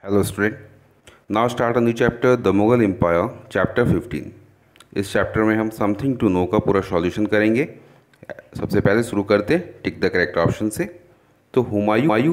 Hello student, now start a new chapter the Mughal empire chapter 15। इस chapter में हम something to know का पूरा सॉल्यूशन करेंगे। सबसे पहले शुरू करते टिक द करेक्ट ऑप्शन से। तो Humayun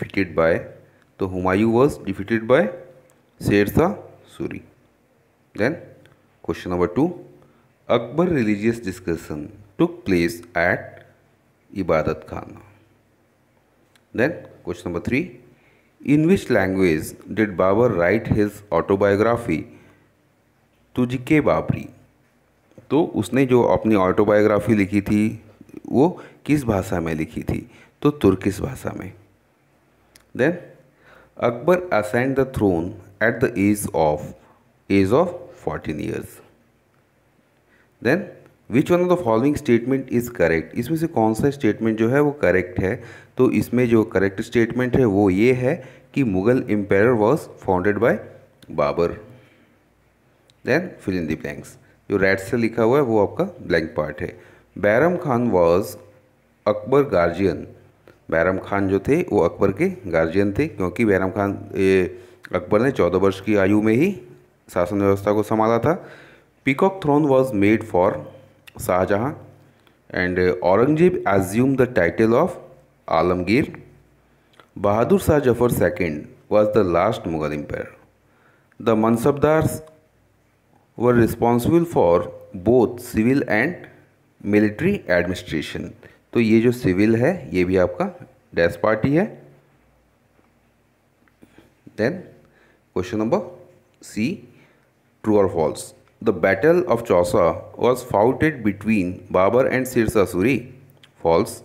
was defeated by Sher Shah Suri. Then question number 2, Akbar religious discussion took place at Ibadat Khana. Then question number 3, in which language did Babur write his autobiography तुझके Babri? तो उसने जो अपनी ऑटोबायोग्राफी लिखी थी वो किस भाषा में लिखी थी? तो तुर्किश भाषा में। Then Akbar assigned the throne at the age of 14 years. Then which one of the following statement is correct? इसमें से कौन सा स्टेटमेंट जो है वो करेक्ट है? तो इसमें जो करेक्ट स्टेटमेंट है वो ये है कि Mughal empire was founded by Babur. Then fill in the blanks. जो रेड से लिखा हुआ है वो आपका ब्लैंक पार्ट है। Bairam Khan was Akbar guardian. बैरम खान जो थे वो अकबर के गार्जियन थे, क्योंकि बैरम खान अकबर ने 14 वर्ष की आयु में ही शासन व्यवस्था को संभाला था। Peacock throne was made for Shahjahan and Aurangzeb assume the title of Alamgir. Bahadur Shah Zafar second was the last Mughal empire. The mansabdars were responsible for both civil and military administration. तो ये जो सिविल है ये भी आपका डैश पार्टी है। Then question number C, true और false? The battle of Chausa was fought between Babur and Sher Shah Suri. False.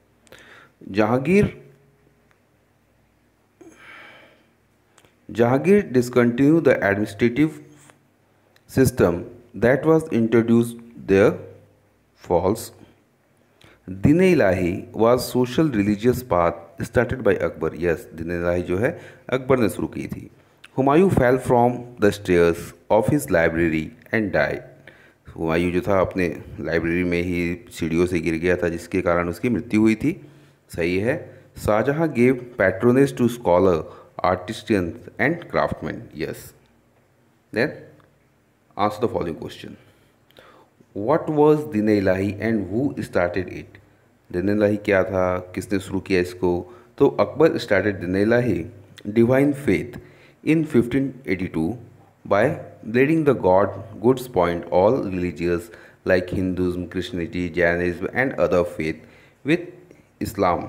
Jahangir discontinued the administrative system that was introduced there. False. Din-e-Ilahi was social religious path started by Akbar. Yes, Din-e-Ilahi जो है अकबर ने शुरू की थी। Humayun fell from the stairs of his library and died. Humayun जो था अपने library में ही सीढ़ियों से गिर गया था, जिसके कारण उसकी मृत्यु हुई थी। सही है। Shahjahan gave patronage to scholar, artisans and craftsmen. Yes. Then answer the following question. What was Din-e-Ilahi and who started it? Din-e-Ilahi क्या था, किसने शुरू किया इसको? तो Akbar started Din-e-Ilahi divine faith in 1582 by leading the goods point all religions like Hinduism, Christianity, Jainism and other faith with Islam.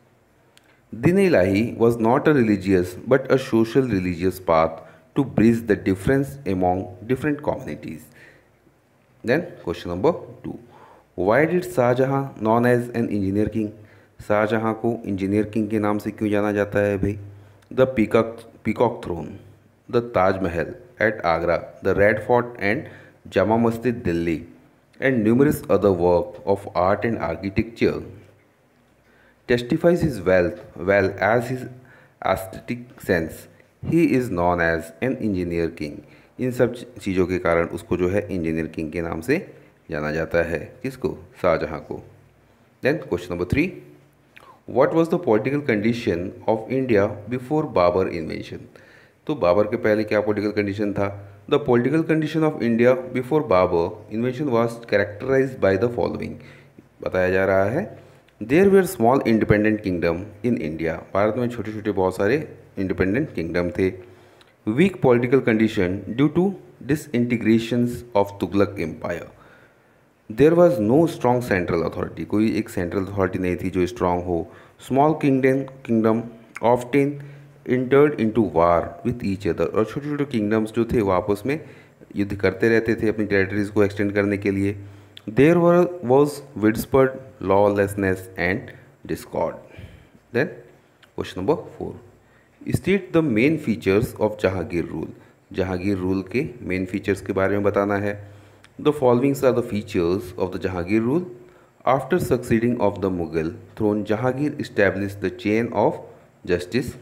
Din-e-Ilahi was not a religious but a social religious path to bridge the difference among different communities. Then question number 2. Why did Shahjahan known as an engineer king? Shahjahan को engineer king के नाम से क्यों जाना जाता है भाई? The peacock throne, the Taj Mahal at Agra, the red fort and Jama Masjid Delhi and numerous other work of art and architecture testifies his wealth well as his aesthetic sense. He is known as an engineer king. इन सब चीज़ों के कारण उसको जो है engineer king के नाम से जाना जाता है। किसको? शाहजहाँ को। Then question number 3, what was the political condition of India before Babur invention? तो बाबर के पहले क्या पॉलिटिकल कंडीशन था? The political condition of India before Babur invention was characterized by the following. बताया जा रहा है, there were small independent kingdom in India. Bharat में छोटे छोटे बहुत सारे इंडिपेंडेंट किंगडम थे। Weak political condition due to disintegrations of Tughlaq empire. There was no strong central authority. कोई एक सेंट्रल अथॉरिटी नहीं थी जो स्ट्रांग हो। Small kingdom often entered into war with each other. और छोटे छोटे किंगडम्स जो थे वो आपस में युद्ध करते रहते थे अपनी टेरिटरीज को एक्सटेंड करने के लिए। There was widespread lawlessness and discord. Then question number 4. State the main features of Jahangir rule. Jahangir rule के main features के बारे में बताना है। The following are the features of the Jahangir rule. After succeeding of the Mughal throne, Jahangir established the chain of justice.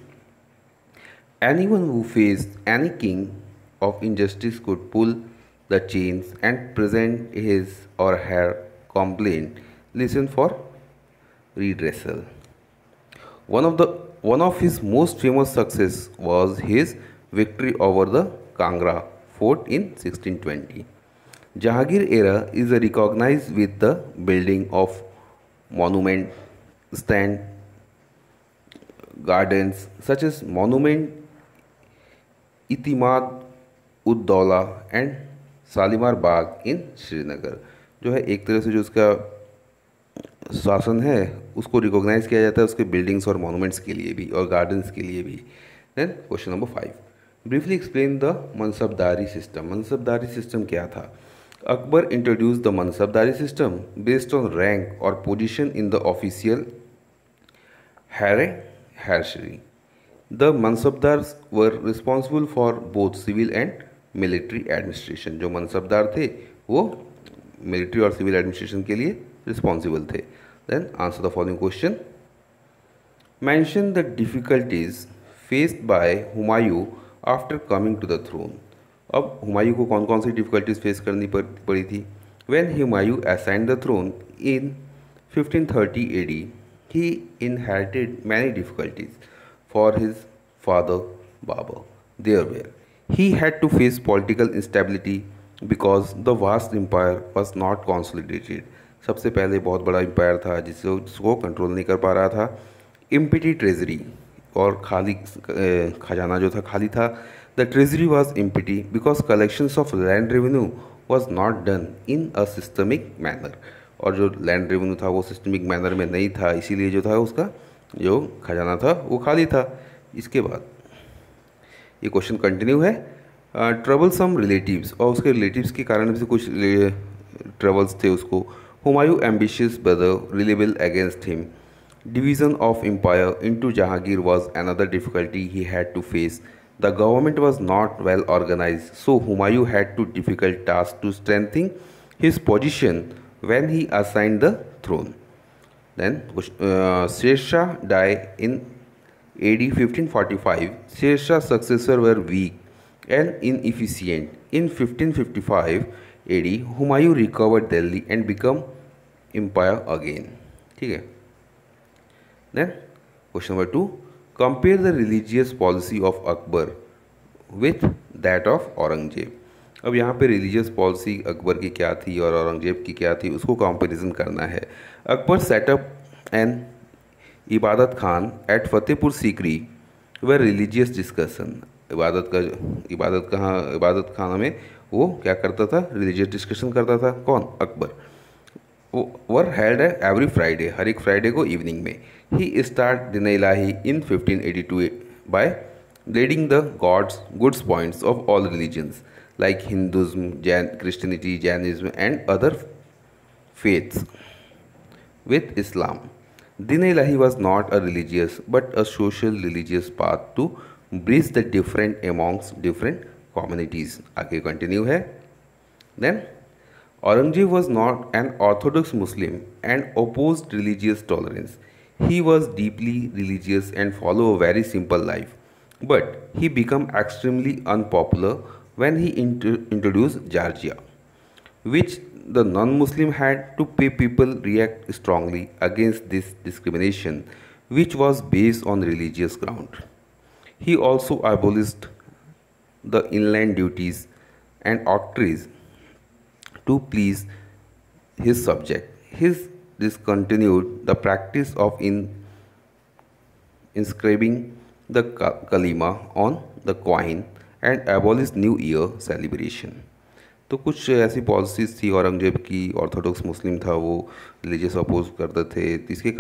Anyone who faced any king of injustice could pull the chains and present his or her complaint, listen for redressal. One of the one of his most famous success was his victory over the Kangra fort in 1620. Jahangir era is recognized with the building of monument stand gardens such as Monument Itimad Uddaula and Shalimar Bagh in Srinagar. जो है एक तरह से जो उसका शासन है उसको रिकॉग्नाइज किया जाता है उसके बिल्डिंग्स और मॉन्यूमेंट्स के लिए भी और गार्डन्स के लिए भी। Then question number 5, briefly explain the mansabdari system. Mansabdari system क्या था? Akbar introduce the mansabdari system based on rank और position in the official hierarchy. The Mansabdars were responsible for both civil and military administration. जो मनसबदार थे वो मिलिट्री और सिविल एडमिनिस्ट्रेशन के लिए responsible थे। Then answer the following question. Mention the difficulties faced by Humayun after coming to the throne. अब हुमायूं को कौन कौन सी डिफिकल्टीज फेस करनी पड़ी थी? When Humayun assigned the throne in 1530 AD, he inherited many difficulties for his father Babur. There were he had to face political instability because the vast empire was not consolidated. सबसे पहले बहुत बड़ा empire था जिसको control नहीं कर पा रहा था। इम्पिटी ट्रेजरी और खाली खजाना जो था खाली था। The treasury was empty because collections of land revenue was not done in a systemic manner. और जो लैंड रेवेन्यू था वो सिस्टमिक मैनर में नहीं था, इसीलिए जो था उसका जो खजाना था वो खाली था। इसके बाद ये क्वेश्चन कंटिन्यू है। ट्रबल सम रिलेटिव्स, और उसके रिलेटिव्स के कारण से कुछ ट्रबल्स थे उसको। Humayun ambitious brother rebel against him. Division of empire into Jahangir was another difficulty he had to face. The government was not well organized, so Humayun had to difficult task to strengthening his position when he assigned the throne. Then Sher Shah died in AD 1545. Sher Shah's successors were weak and inefficient. In 1555 AD, Humayun recovered Delhi and became empire again. ठीक है। Then question number 2, compare the religious policy of Akbar with that of Aurangzeb. अब यहाँ पे religious policy Akbar की क्या थी और औरंगजेब की क्या थी उसको कंपैरिजन करना है। अकबर सेटअप एन इबादत खान एट फतेहपुर सीकरी व रिलीजियस डिस्कशन। इबादत खाना में वो क्या करता था? रिलीजियस डिस्कशन करता था। कौन? अकबर। वो वर हेल्ड एवरी फ्राइडे, हर एक फ्राइडे को इवनिंग में। He start Din Ilahi in 1582 by reading the gods goods points of all religions like Hinduism, Christianity, Jainism and other faiths with Islam. Din-e-Ilahi was not a religious but a social religious path to bridge the different amongst different communities. आगे continue है। Then Aurangzeb was not an orthodox Muslim and opposed religious tolerance. He was deeply religious and followed a very simple life, but he became extremely unpopular when he introduced Georgia, which the non-Muslim had to pay people react strongly against this discrimination, which was based on religious ground. He also abolished the inland duties and octroi to please his subject. His discontinued the practice of inscribing the kalima on the coin and abolish new year celebration. तो कुछ ऐसी policies थी औरंगजेब की, Orthodox मुस्लिम था वो, religious oppose करते थे। इसके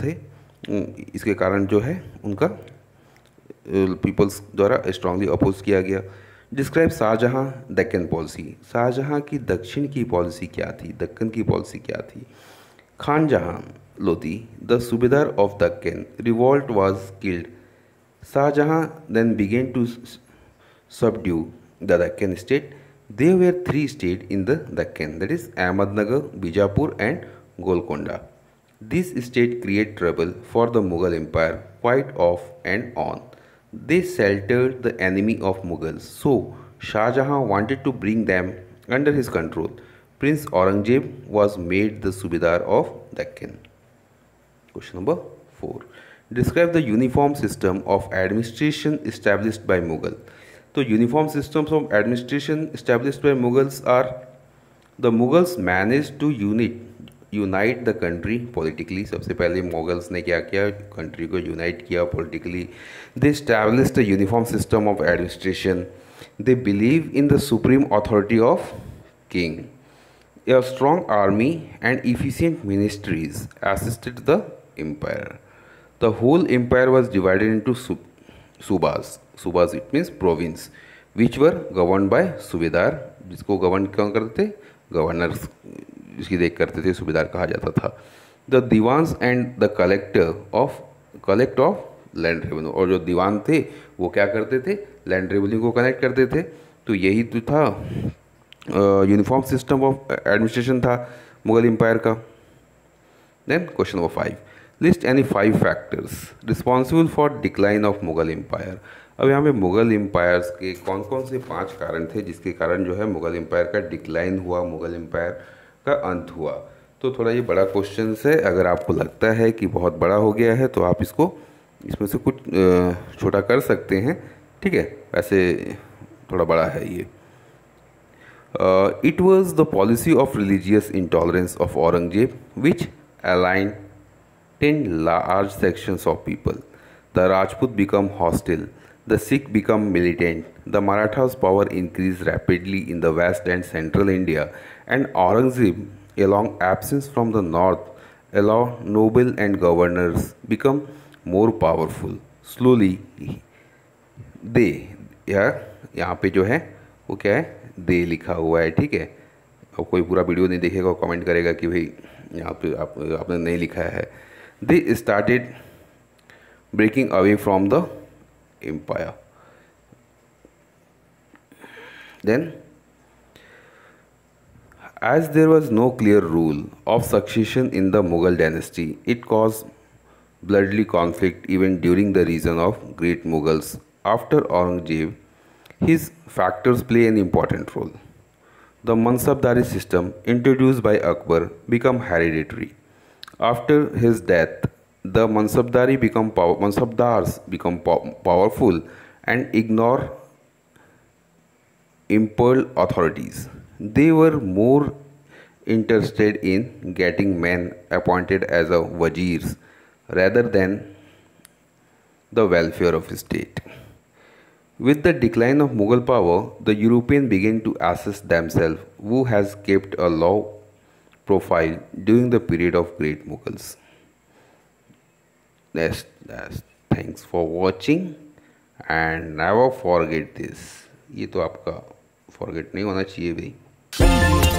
कारण जो है उनका पीपल्स द्वारा स्ट्रांगली अपोज किया गया। Describe Shahjahan Deccan policy. शाहजहाँ की दक्षिण की पॉलिसी क्या थी? दक्कन की पॉलिसी क्या थी? Khan Jahan Lodi the subedar of Deccan revolt was killed. Shahjahan then began to subdue the Deccan state. There were 3 states in the Deccan, that is Ahmednagar, Bijapur and Golconda. These states create trouble for the Mughal Empire quite off and on. They sheltered the enemy of Mughals, so Shah Jahan wanted to bring them under his control. Prince Aurangzeb was made the Subedar of Deccan. Question number 4. Describe the uniform system of administration established by Mughal. तो uniform systems of administration established by Mughals are the Mughals managed to unite the country politically. सबसे पहले Mughals ने क्या किया, country को unite किया politically. They established a uniform system of administration. They believe in the supreme authority of king. A strong army and efficient ministries assisted the empire. The whole empire was divided into subas. Subas it means province, which were governed by सूबेदार, जिसको govern कौन करते थे, governor जिसकी देख करते थे सूबेदार कहा जाता था. The diwans and the collect of land revenue. और जो दीवान थे वो क्या करते थे, लैंड रेवेन्यू को कलेक्ट करते थे. तो यही तो था यूनिफॉर्म सिस्टम ऑफ एडमिनिस्ट्रेशन था मुगल एम्पायर का. Then question number 5, list any 5 factors responsible for decline of Mughal empire. अब यहाँ पे मुगल एम्पायर्स के कौन कौन से 5 कारण थे जिसके कारण जो है मुगल एम्पायर का डिक्लाइन हुआ, मुगल एम्पायर का अंत हुआ. तो थोड़ा ये बड़ा क्वेश्चन है, अगर आपको लगता है कि बहुत बड़ा हो गया है तो आप इसमें से कुछ छोटा कर सकते हैं, ठीक है. वैसे थोड़ा बड़ा है ये. It was the policy of religious intolerance of Aurangzeb which aligned 10 large sections of people. The Rajput become hostile, the Sikh become militant, the Marathas' power increased rapidly in the west and central India, and Aurangzeb, along absence from the north, allowed noble and governors become more powerful. Slowly, they यहाँ पे जो है वो क्या है, दे लिखा हुआ है, ठीक है. और कोई पूरा वीडियो नहीं देखेगा और कमेंट करेगा कि भाई यहाँ पे आपने नहीं लिखा है. They started breaking away from the empire. Then as there was no clear rule of succession in the Mughal dynasty, it cause bloodly conflict even during the reign of great Mughals. After Aurangzeb, his factors play an important role. The Mansabdari system introduced by Akbar become hereditary. After his death, the Mansabdars become powerful and ignore imperial authorities. They were more interested in getting men appointed as a wazirs rather than the welfare of the state. With the decline of Mughal power, the Europeans began to assess themselves who has kept a low profile during the period of great Mughals. Thanks for watching and never forget this. ये तो आपका forget नहीं होना चाहिए भाई.